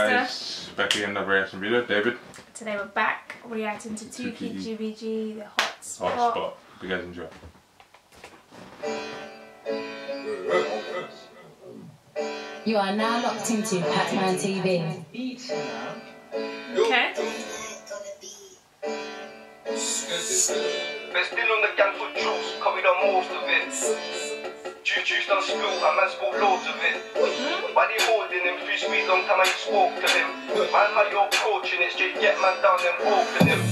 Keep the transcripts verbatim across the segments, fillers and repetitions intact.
guys, back again, another reaction video. David. Today we're back reacting to Tuki G B G, the hot spot. Hot spot. Hope you guys enjoy. You are now locked into Pac-Man T V. Okay. There's still on the gang for juice, cause we done most of it. Juice done spill, and man spoke loads of it. Why they holding him, free squeeze long time I spoke to him. Man, how you approaching it, straight get man down and open him.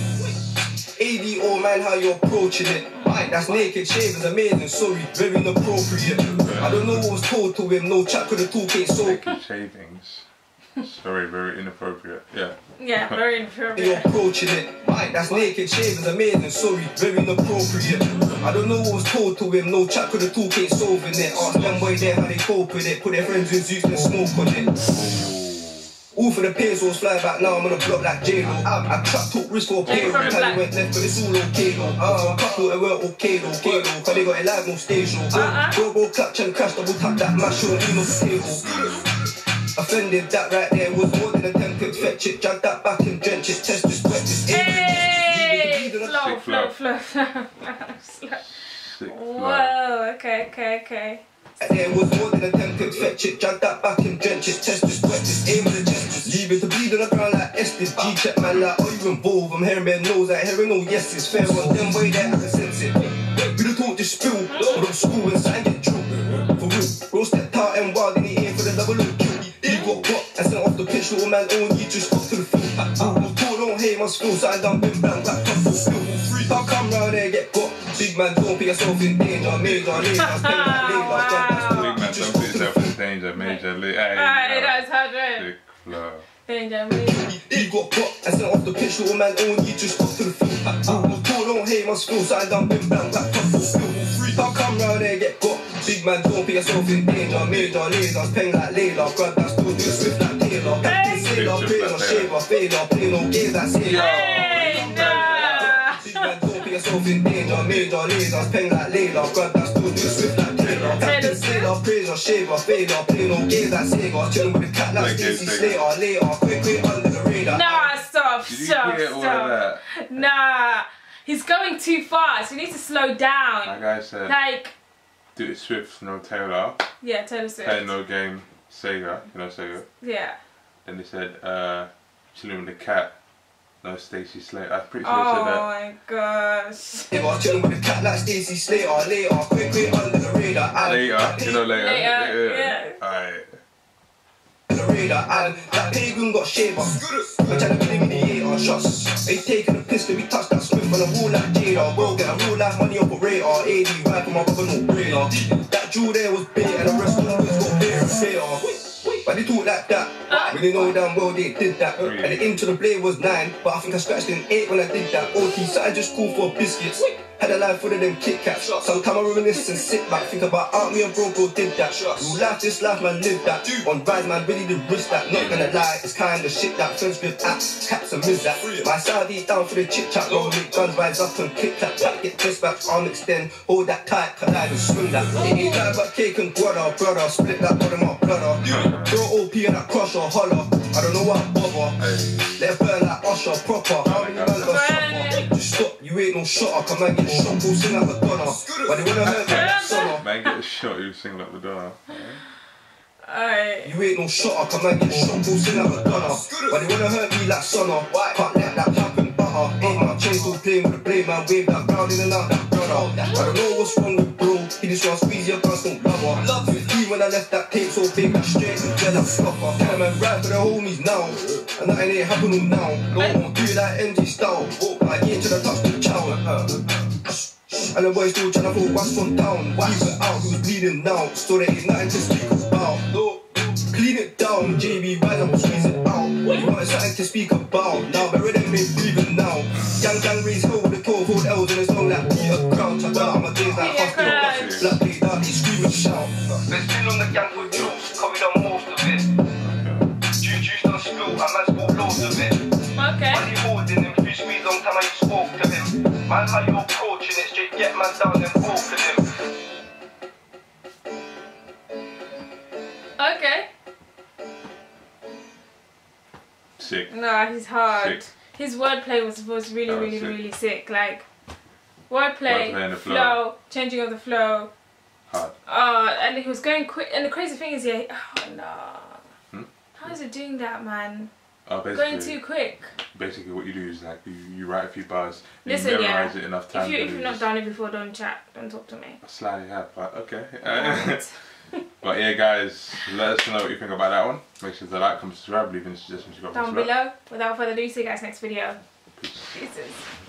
A D O man, how you approaching it. Right, that's naked shaving, amazing, sorry, very inappropriate. I don't know what was told to him, no chat could have talked it so. Naked shavings. Sorry, very inappropriate. Yeah. Yeah, very inappropriate. You're approaching it. Right, that's naked shavings, amazing, sorry, very inappropriate. I don't know what was told to him, no chat could have talked it solving it. Ask them boy there how they cope with it, put their friends in suits and smoke on it. All for the pesos, fly back now, I'm on a block like J-Lo. I trap talk risk for a payroll, tell you went left, but it's all okay though. Uh, a couple that weren't okay though, okay though, cause they got it live on stage though. Go, go, clutch and crash, double tap that mash, show me no table. Offended, that right there was more than attempted. Fetch it, drag that back and drench it, test this, wet this. Hey! Flow, flow, flow, flow, flow. Whoa, okay, okay, okay. There was more than attempted, fetch it, drag that back and drench it, test this, wet this, aim with the gestures. Leave it to bleed on the ground like Estes, G-check man like, are you involved? I'm hearing bare nose like hearing no yeses, fair on them way there, I can sense it. We don't talk just spill, but I'm school and sign get true. For real, bro stepped out and wild in the air for the double look kill. He got got and sent off the pitch, little man own, he just got to the field. I was told don't hate my skill, so I done been bang back up for skill. I'll come round there, get got. Big man, don't put yourself in danger, major, laser, spend that laser, wow. Big man, don't put yourself in danger, major, laser. Alright, that's hard, right? Big flow. Danger, major. He got got and sent off the pitch, little man own, he just got to the field. I was told don't hate my skill, so I done been bang back up for skill. I'll come round there, get got. Big man, don't put yourself in danger, major, lasers, peng like Layla, grab that stool, do swift like Taylor. Captain Sailor, Prayer, Shaver, Fader, play no games like Sailor. Hey, nah. Big man, don't put yourself in danger, major, lasers, peng like Layla, grab that stool, do swift like Taylor. Captain Sailor, Prayer, Shaver, Fader, play no games like Sega. Chillin' with the cat like Stacey Slater, later, quick, quick, under the radar. Nah, stop, Did you stop, hear all of stop. that? Nah, he's going too fast. You need to slow down. Like I said, Like, do it Swift, no Taylor. yeah, Taylor Swift. Play no game, Sega, you know Sega. Yeah. Then they said, uh, chilling with the cat, no Stacey Slater. I'm pretty sure Oh they said that. my gosh. Nigga, chillin' with the cat like Stacey Slater, later, quick, quick, under the radar. Later, you know later. Later, yeah. Alright. The radar, and that pagan got shaver. I'm trying to get him in the air, shots. They taking a pistol, we touched that Swift on the wall like Jada. Bro, get a real life money operator. A D right from my brother, no brainer. That Jew there was big, and the rest of the boys got bigger and better. But they talk like that, when they know damn well they did that. And the inch of the blade was nine, but I think I scratched in eight when I did that. O T, so I just called for biscuits. Had a life full of them Kit Kats. Sometimes I reminisce and sit back, think about how me and bro bro did that. Real life, this life, man, live that. On rise, man, really the risk that. Not gonna lie, it's kinda shit that. Friends with apps, caps and miss that. My Saudi down for the chit chat, roll it, guns rise up and kick that. Back, get twist back, arm extend, hold that tight, collide and swing that. It ain't like but cake and brother, brother, split that bottom up, brother. Bro O P and that crusher, holler. I don't know what bother. Let it burn like Usher, proper. How many man got shopper? Just stop, you ain't no shotter. Come and get shot, go sing like Madonna. But they wanna hurt me like Summer. Man, get a shot, you sing like Madonna. Alright. You ain't no shotter, come and get shot, go sing like Madonna. But they wanna hurt me like Summer. Can't let that happen, butter. Ain't my chain still playing with the blade, man. Wave that ground in and out that brother. I don't know what's wrong with bro. He just wanna squeeze your guns, don't blubber. Love fifteen when I left that tape so big, that straight and gel and fluffer. Tell man, right for the homies now. And nothing ain't happening now. No one do that M G style. I ain't to the touch the chow. And the boys still tryna put what's from down. Keep it out, he was bleeding now. So there ain't nothing to speak about. Clean it down, J B, rise up and squeeze it out. You wanted something to speak about. Now better than me breathing now. Young gang raise hold with the twelve old L's and it's long like Peter Crouch. I got my days like hospital. Black play down, he scream and shout. There's still on the gang for juice, cause we done most of it. Juice done spill, and man spoke loads of it. Okay. Why they holding him, free squeeze long time I spoke to him. Man, how you approaching it, straight get man down and open him. Okay. Sick. No, he's hard. Sick. His wordplay was was really, That was really, sick. really sick. Like wordplay, Wordplay and the flow, flow. changing of the flow. Hard. Uh, and he was going quick. And the crazy thing is, yeah, oh no. Hmm? How is it doing that, man? Oh, Going basically, too quick. basically what you do is like you, you write a few bars, and Listen, you memorize yeah. it enough If times. you and if you've you not just- done it before, don't chat. Don't talk to me. I slightly have, but okay. Right. But yeah, guys, let us know what you think about that one. Make sure to like, comment, subscribe, leave any suggestions you got. Down below. Without further ado, see you guys next video. Peace. Pieces.